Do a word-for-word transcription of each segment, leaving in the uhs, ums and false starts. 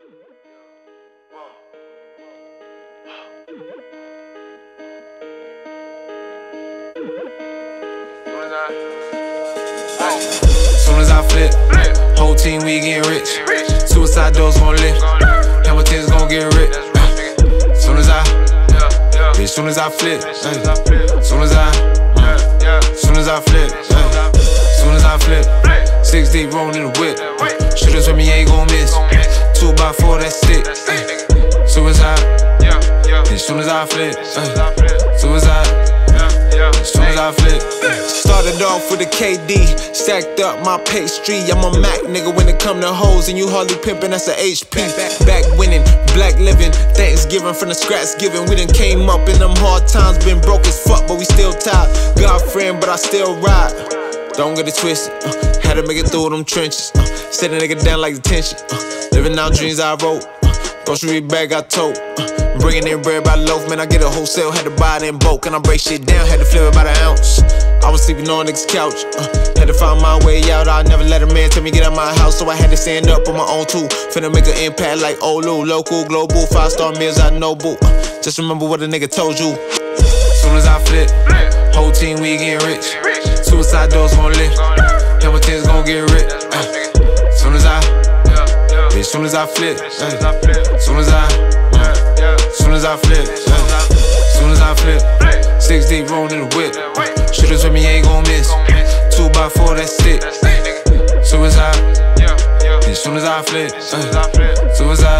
Soon as I flip, whole team we getting rich. Suicide doors gon' lift, Hamilton's gon' get rich. Soon as I, bitch, soon as I flip, soon as I, soon as I flip, soon as I flip, six deep rolling in the whip. Shooters with me ain't gon' miss. Two by four, that's it. Soon as I, bitch, soon as I flip, soon as I, soon as I flip. Started off with a K D, stacked up my pastry. I'm a Mac nigga when it come to hoes, and you hardly pimpin', that's a H P. Back winning, black living, Thanksgiving from the scratch giving. We done came up in them hard times, been broke as fuck, but we still tied. God friend, but I still ride. Don't get it twisted, uh, had to make it through them trenches. Uh, set a nigga down like detention. Uh, living out dreams I wrote, uh, grocery bag I tote. Uh, bringing in bread by the loaf, man, I get a wholesale, had to buy it in bulk. And I break shit down, had to flip it by the ounce. I was sleeping on niggas' couch, uh, had to find my way out. I never let a man tell me get out my house, so I had to stand up on my own too. Finna make an impact like Olu, local, global, five star meals I know, boo. Uh, just remember what a nigga told you. Soon as I flip, whole team we getting rich. Suicide doors gon' lift, Hamilton's gon' get rich. Uh, soon as I, bitch, soon as I flip, uh, soon as I, uh, soon as I flip, uh, soon as I flip, six deep rolling in the whip. Shooters with me ain't gon' miss. Two by four, that's it. Soon as I, bitch, soon as I flip, uh, soon as I,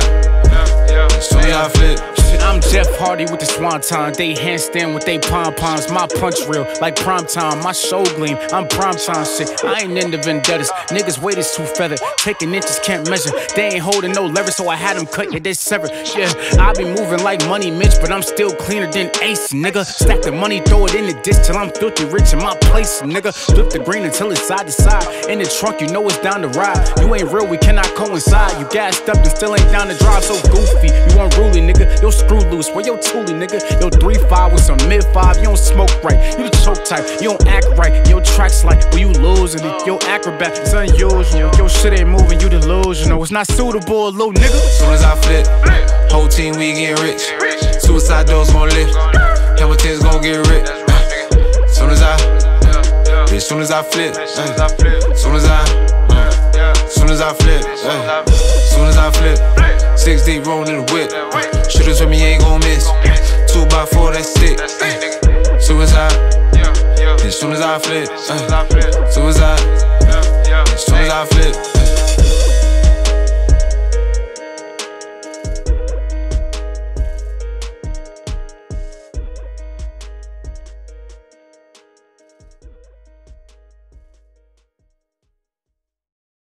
soon as I flip. I'm Jeff Hardy with the Swanton. They handstand with they pom-poms. My punch real, like prime time. My show gleam, I'm prime time shit. I ain't into vendettas. Niggas weight is too feathered. Taking inches can't measure. They ain't holding no leverage, so I had them cut, yeah, they severed. Yeah, I be moving like Money Mitch, but I'm still cleaner than Ace, nigga. Stack the money, throw it in the dish till I'm filthy rich in my place, nigga. Flip the green until it's side to side. In the trunk, you know it's down to ride. You ain't real, we cannot coincide. You gassed up and still ain't down to drive, so goofy. You unruly, nigga. Yo, screw loose, where your toolie, nigga? Yo, three five with some mid five, you don't smoke right. You the choke type, you don't act right. Yo, tracks like, well, you losing it. Yo, acrobat, it's unusual. Yo, shit ain't moving, you delusional. It's not suitable, little nigga. Soon as I flip, whole team we getting rich. Suicide doors gon' lift, Hamilton's gon' get rich. Uh, soon as I, bitch, soon as I flip, uh, soon as I, uh, soon as I flip, uh, soon as I flip, six deep rolling in the whip. Shooters with me ain't gon' miss. Two by four, that's it. Soon as I, bitch, soon as I flip, uh,